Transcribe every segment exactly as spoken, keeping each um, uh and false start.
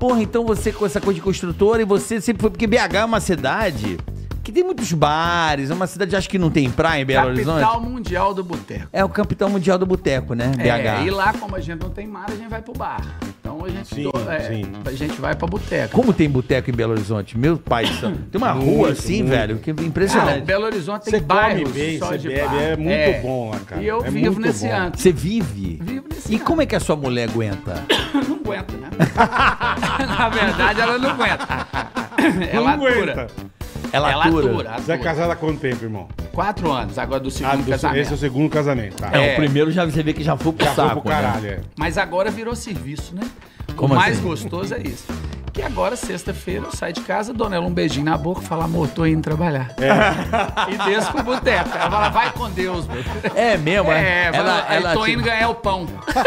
Porra, então você com essa coisa de construtora e você sempre foi... Porque B H é uma cidade que tem muitos bares, é uma cidade, acho que não tem praia em Belo Horizonte. Capital mundial do boteco. É o capital mundial do boteco, né? B H. É, e lá, como a gente não tem mar, a gente vai pro bar. Então a gente, Sim, é, sim. a gente vai pra boteco. Como tem boteco em Belo Horizonte? Meu pai, tem uma Muito, rua assim, muito. velho, que é Não, impressionante. Belo Horizonte tem Você bairros come bem, só você de bebe, bar. é muito bom lá, cara. E eu É vivo muito nesse bom. ano. Você vive? Vivo nesse E ano. como é que a sua mulher aguenta? Não aguenta, né? Na verdade, ela não aguenta. Ela Não atura. aguenta. Ela Ela atura. atura. Você é atura. casado há quanto tempo, irmão? Quatro anos, agora do Ah, segundo do- casamento. esse é o segundo casamento, tá? É, É. o primeiro já você vê que já foi pro Já foi saco, pro caralho, né? é. Mas agora virou serviço, né? Como o mais assim? gostoso é isso. Que agora, sexta-feira, eu saio de casa, dou nela um beijinho na boca e falo, amor, tô indo trabalhar. É. E desço pro boteco. Ela fala, vai com Deus, meu. É mesmo, É, ela, ela, ela, tô tipo, indo ganhar o pão.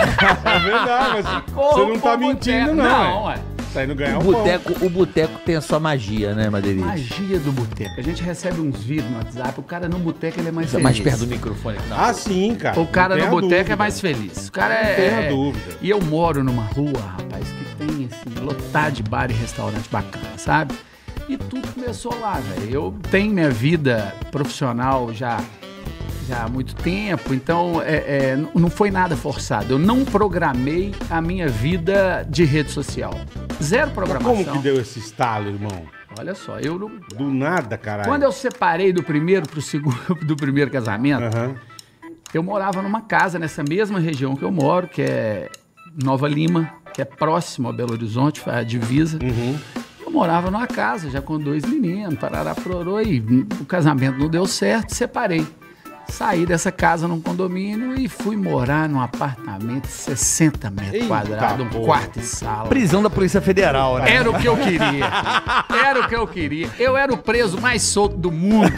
É verdade, mas você não tá mentindo, não. Não, é. ué. Tá indo ganhar o um pão. boteco, o boteco tem a sua magia, né, Madeirite? Magia do boteco. A gente recebe uns vídeos no WhatsApp, o cara no boteco ele é mais Fica feliz. mais perto do microfone. Não. Ah, sim, cara. O cara Não no tenha boteco dúvida. é mais feliz. O cara Não é. tenha é- dúvida. E eu moro numa rua, rapaz, que tem assim, lotado de bar e restaurante bacana, sabe? E tudo começou lá, velho. Eu tenho minha vida profissional já, já há muito tempo, então é, é, n- não foi nada forçado. Eu não programei a minha vida de rede social. Zero Mas programação. como que deu esse estalo, irmão? Olha só, eu não. Do nada, caralho. Quando eu separei do primeiro pro segundo, do primeiro casamento, Aham. eu morava numa casa nessa mesma região que eu moro, que é Nova Lima, que é próximo a Belo Horizonte, a divisa. Uhum. Eu morava numa casa já com dois meninos, parará, prorô, e o casamento não deu certo, separei. Saí dessa casa num condomínio e fui morar num apartamento de sessenta metros Eita quadrados, um porra. quarto e sala. Prisão da Polícia Federal, né? Era o que eu queria. Era o que eu queria. Eu era o preso mais solto do mundo.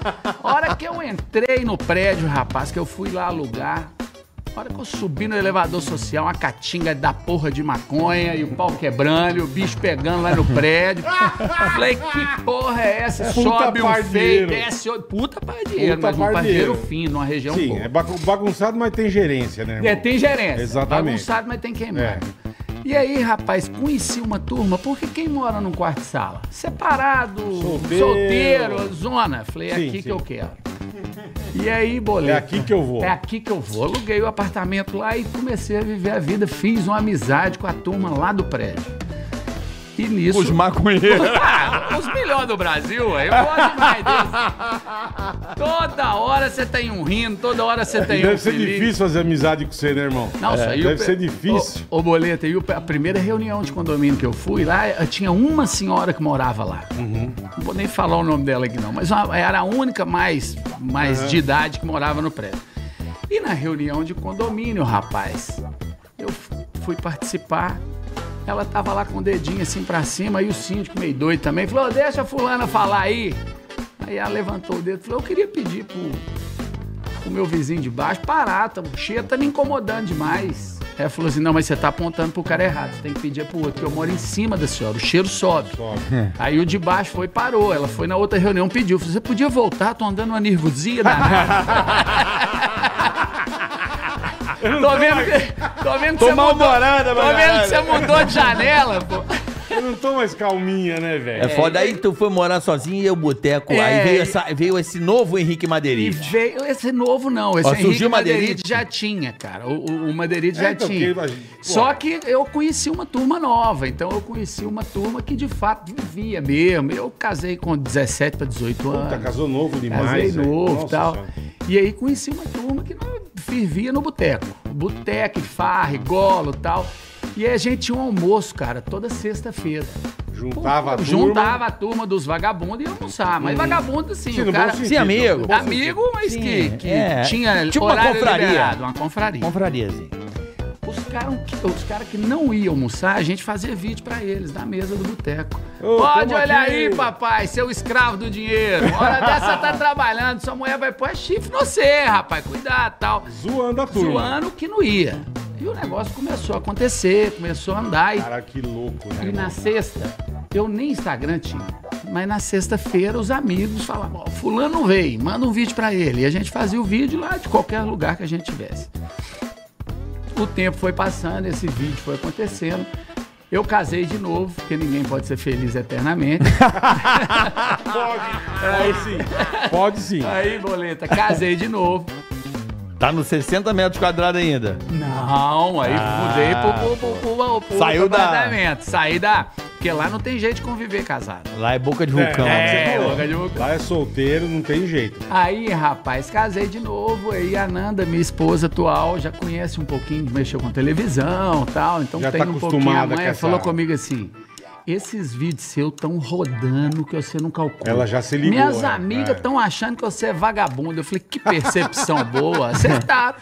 A hora que eu entrei no prédio, rapaz, que eu fui lá alugar, a hora que eu subi no elevador social, uma catinga da porra de maconha e o pau quebrando, e o bicho pegando lá no prédio. Falei, que porra é essa? Puta Sobe um feio, pardieiro. desce outro. Puta pardieiro, Puta mas um pardieiro. pardieiro fino, numa região Sim, boa. é bagu- bagunçado, mas tem gerência, né, irmão? É, tem gerência. Exatamente. Bagunçado, mas tem queimado. É. E aí, rapaz, conheci uma turma, porque quem mora num quarto de sala? Separado, Solteiro. solteiro, zona. Falei, é Sim, aqui sim. que eu quero. E aí, boleto. É aqui que eu vou. É aqui que eu vou. Aluguei o apartamento lá e comecei a viver a vida. Fiz uma amizade com a turma lá do prédio. E nisso... Os maconheiros. Ah, os melhores do Brasil, ué. Eu gosto demais deles. Toda hora você tem um rindo, toda hora você tem um Deve ser feliz. difícil fazer amizade com você, né, irmão? Não, isso aí Deve o- ser difícil. Ô, ô, Boleta, e o- a primeira reunião de condomínio que eu fui lá, eu tinha uma senhora que morava lá. Uhum. Não vou nem falar o nome dela aqui não, mas uma- era a única mais, mais Uhum. de idade que morava no prédio. E na reunião de condomínio, rapaz, eu f- fui participar. Ela tava lá com o dedinho assim pra cima, aí o síndico meio doido também, falou, deixa a fulana falar aí. Aí ela levantou o dedo e falou, eu queria pedir pro, pro meu vizinho de baixo parar, tá, o cheiro tá me incomodando demais. Aí ela falou assim, não, mas você tá apontando pro cara errado, você tem que pedir pro outro, porque eu moro em cima da senhora, o cheiro sobe. Sobe. Aí o de baixo foi e parou, ela foi na outra reunião, pediu, falou, você podia voltar, tô andando uma nervosia danada. Tô vendo que, tô vendo que Tô você mudou, mal-humorada, tô mas vendo que caralho. você mudou de janela, pô. Eu não tô mais calminha, né, velho? É foda. Aí tu foi morar sozinho e o boteco. É, aí veio, e- essa, veio esse novo Henrique E Madeirite. veio esse novo não, esse Ó, Henrique surgiu o Madeirite Madeirite? já tinha, cara. O, o, o Madeirite já É, então, tinha. porque, pô. Só que eu conheci uma turma nova, então eu conheci uma turma que de fato vivia mesmo. Eu casei com dezessete para dezoito anos. Puta, casou novo demais. Casei velho. novo e Nossa tal. Senhora. E aí conheci uma turma que não fervia no boteco. Boteco, farra, golo e tal. E aí a gente tinha um almoço, cara, toda sexta-feira. Juntava a turma. Juntava a turma dos vagabundos e ia almoçar. Mas vagabundo, assim, Sim, o no cara... bom sentido. Sim, amigo. No bom Amigo, mas Sim, que, que é. tinha Tipo uma horário confraria. liberado, uma confraria. Confrariazinha. Os caras os cara que não iam almoçar, a gente fazia vídeo pra eles na mesa do boteco. Ô, Pode tamo olhar aqui. aí, papai, seu escravo do dinheiro. Uma hora dessa tá trabalhando, sua mulher vai pôr chifre no você, rapaz, cuidado e tal. Zoando a turma. Zoando que não ia. E o negócio começou a acontecer, começou a andar. E, Cara, que louco, né? e irmão? na sexta, eu nem Instagram tinha, mas na sexta-feira os amigos falavam, ó, fulano não veio, manda um vídeo pra ele. E a gente fazia o vídeo lá de qualquer lugar que a gente tivesse. O tempo foi passando, esse vídeo foi acontecendo. Eu casei de novo, porque ninguém pode ser feliz eternamente. Pode, pode sim. Pode sim. Aí, Boleta, casei de novo. Tá nos sessenta metros quadrados ainda. Não, aí Ah. mudei pro, pro, pro, pro, pro Saiu outro da- apartamento. Saí da... Porque lá não tem jeito de conviver casado. Lá é boca de vulcão. É, né? boca de vulcão. Lá é solteiro, não tem jeito. Aí, rapaz, casei de novo. Aí a Nanda, minha esposa atual, já conhece um pouquinho, mexeu com televisão e tal. Então Já tem tá um pouquinho. A acostumada mãe com essa- falou comigo assim... Esses vídeos seus estão rodando que você não calcula. Ela já se ligou, Minhas é, amigas é. estão achando que você é vagabundo. Eu falei, que percepção boa. Acertado.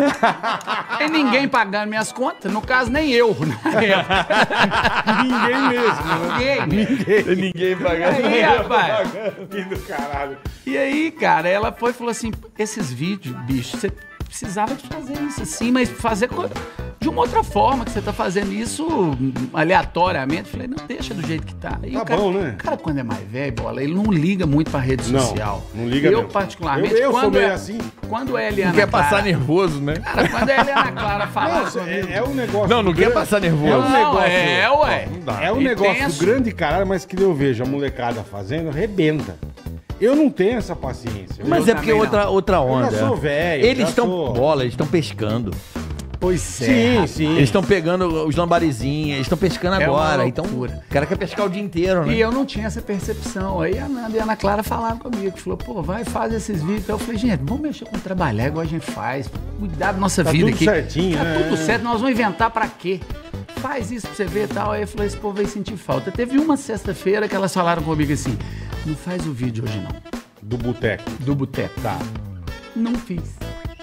Tem ninguém pagando minhas contas. No caso, nem eu. Na época. Ninguém mesmo, né? Ninguém. Ninguém. Ninguém paga. Aí, rapaz. Que do caralho. E aí, cara, ela foi e falou assim: esses vídeos, bicho, você precisava de fazer isso assim, mas fazer co- de uma outra forma, que você tá fazendo isso aleatoriamente. Falei, não, deixa do jeito que tá. E Tá o cara, bom, né? O cara, quando é mais velho, bola, ele não liga muito pra rede Não, social. não liga Eu, mesmo. particularmente, Eu- eu sou quando, meio é, assim. quando é a Eliana Não quer Clara, passar nervoso, né? Cara, quando é a Eliana Clara falar Não, comigo... é, é um negócio. Não, não do quer grande- passar nervoso. É um Não, negócio. é, ué. Não dá. É um E negócio tenso. do grande caralho, mas que eu vejo a molecada fazendo, arrebenta. Eu não tenho essa paciência. Mas Eu é porque também outra, outra onda. já sou velho, Eles já estão. sou- Bola, eles estão pescando. Pois é. Sim, rapaz. sim. Eles estão pegando os lambarizinhos, eles estão pescando É uma agora. Então, loucura. o cara quer pescar o dia inteiro, né? E eu não tinha essa percepção. Aí a Nanda e a Ana Clara falaram comigo, falou, pô, vai, faz esses vídeos. Então eu falei, gente, vamos mexer com trabalhar igual a gente faz, cuidar da nossa Tá vida tudo aqui. certinho, Tá né? tudo certo, nós vamos inventar pra quê? Faz isso pra você ver e tal. Aí eu falei, esse povo vai sentir falta. Teve uma sexta-feira que elas falaram comigo assim, não faz o vídeo hoje não, Do boteco. do boteco. Tá. Não fiz.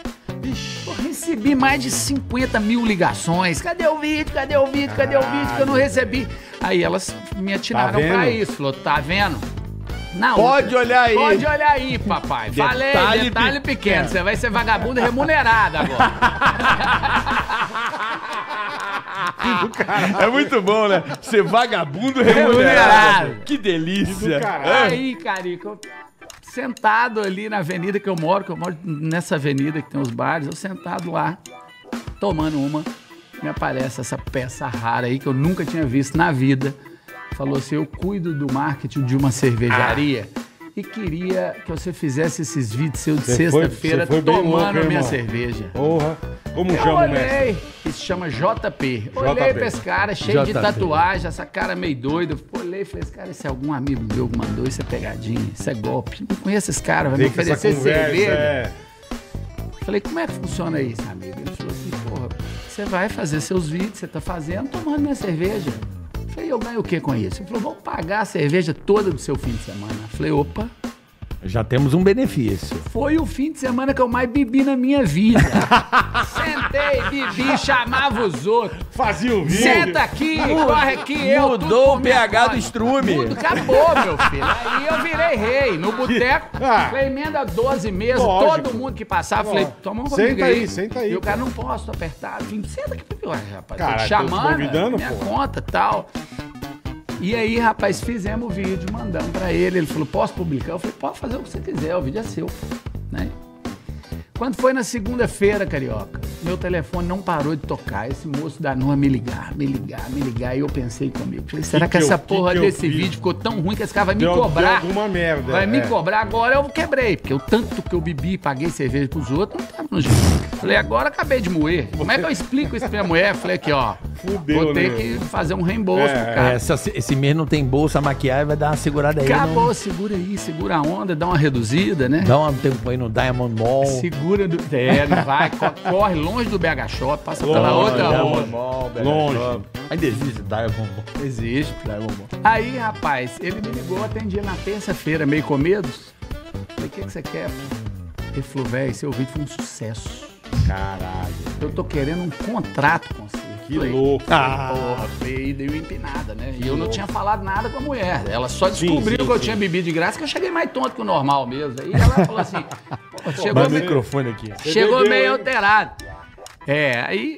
Eu recebi mais de cinquenta mil ligações. Cadê o vídeo? Cadê o vídeo? Cadê o vídeo que eu não recebi? Aí elas me atiraram Tá pra vendo? isso. Falou, tá vendo? Na Pode outra. olhar aí. Pode olhar aí, papai. Falei, Detalhe detalhe pequeno. Você vai ser vagabundo remunerado agora. É muito bom, né? Ser vagabundo remunerado. Remunerado. Que delícia. Do caralho. Aí, Carica, eu sentado ali na avenida que eu moro, que eu moro nessa avenida que tem os bares, eu sentado lá, tomando uma, me aparece essa peça rara aí que eu nunca tinha visto na vida. Falou assim, eu cuido do marketing de uma cervejaria e queria que você fizesse esses vídeos seus de Você foi- sexta-feira você foi bem tomando louco, minha irmão. cerveja. Porra. Como Eu chama o mestre? olhei, isso chama J P. Olhei J P. pra esse cara, cheio de J P. tatuagem, essa cara meio doida. Olhei e falei, esse cara, esse é algum amigo meu que mandou, isso é pegadinha, isso é golpe. Não conheço esse cara, vai me Tem que essa oferecer conversa cerveja. é... Falei, como é que funciona isso, amigo? Ele falou assim, porra, você vai fazer seus vídeos, você tá fazendo, tomando minha cerveja. Falei, eu ganho o que com isso? Ele falou, vamos pagar a cerveja toda do seu fim de semana. Falei, opa, Já temos um benefício. foi o fim de semana que eu mais bebi na minha vida. Sentei, bebi, chamava os outros. Fazia o vídeo. Senta aqui, corre aqui, eu. tudo Mudou por o minha pH conta. do estrume. Tudo acabou, meu filho. Aí eu virei rei. No boteco, Ah. falei, emenda doze mesas, Lógico. todo mundo que passava, falei, toma um Senta comigo aí, senta aí, E o cara, pô. não posso, tô apertado. Falei, senta aqui, ué, rapaz, tô Caralho, te tô te chamando, convidando, minha pô. conta e tal. E aí, rapaz, fizemos o vídeo, mandamos pra ele. Ele falou, posso publicar? Eu falei, pode fazer o que você quiser, o vídeo é seu, né? Quando foi na segunda-feira, Carioca, meu telefone não parou de tocar. Esse moço da Nua me ligar, me ligar, me ligar. E eu pensei comigo, falei, será que, que essa eu- que porra que eu desse fiz? vídeo ficou tão ruim que esse cara vai me Deu- cobrar? deu alguma merda, Vai me é. cobrar agora, eu quebrei. Porque o tanto que eu bebi e paguei cerveja pros outros, não tava no jeito. Falei, agora acabei de moer. Como é que eu explico isso pra minha mulher? Falei aqui, ó, Fudeu, vou ter né? que fazer um reembolso É, pro cara. Essa- esse mês não tem bolsa, a maquiagem vai dar uma segurada aí. Acabou, não- segura aí, segura a onda, dá uma reduzida, né? Dá um tempo aí no Diamond Mall. Segura do. É, não vai, co- corre longe do B H Shop, passa pela Longe, outra longe. rua. Diamond Mall, B H Longe. Shop. Ainda existe Diamond Mall. Existe. Diamond Mall. Aí, rapaz, ele me ligou, atendia na terça-feira, meio com medo. Falei, o que, que você quer? Ele falou, velho, seu vídeo foi um sucesso. Caralho. Eu tô querendo um contrato com você. Que Falei, louco. Ah, porra, falei, dei uma empinada, né? E eu não tinha falado nada com a mulher. Ela só Sim, descobriu sim, que eu sim. tinha bebido de graça, que eu cheguei mais tonto que o normal mesmo. Aí ela falou assim, pô, chegou Dá o meio, microfone aqui. Você chegou bebeu, meio hein? alterado. É, aí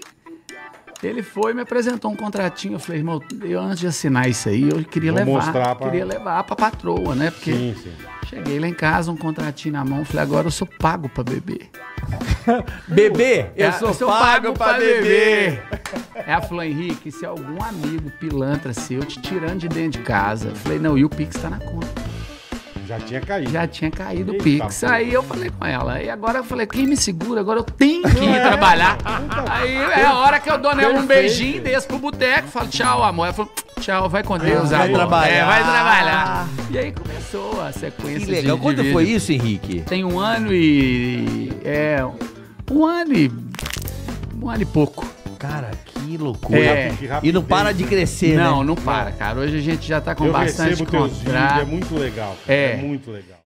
ele foi e me apresentou um contratinho. Eu falei, irmão, eu antes de assinar isso aí, eu queria Vou levar. mostrar pra- Queria levar pra patroa, né? Porque Sim, sim. Cheguei lá em casa, um contratinho na mão, falei, agora eu sou pago pra beber. Bebê, eu É, sou, pago, pra beber. Ela falou, Henrique, se algum amigo pilantra seu te tirando de dentro de casa. Eu falei, não, e o Pix tá na conta. Já tinha caído. Já tinha caído o Eita, Pix. pô. Aí eu falei com ela. E agora eu falei, quem me segura? Agora eu tenho que ir trabalhar. Aí é a hora que eu dou nela um Perfeito. beijinho, desço pro boteco, falo, tchau, amor. Ela falou, tchau, vai com Deus, vai amor. trabalhar. É, vai trabalhar. E aí começou a sequência Que de legal. de Quanto vídeo. foi isso, Henrique? Tem um ano e... É... Um ano e... Um ano e pouco. Cara, que loucura. É. Que E não rapidez. para de crescer, Não, né? não para, cara. Hoje a gente já tá com Eu bastante recebo teus vídeos, é contrato. muito legal. Cara. É. É muito legal.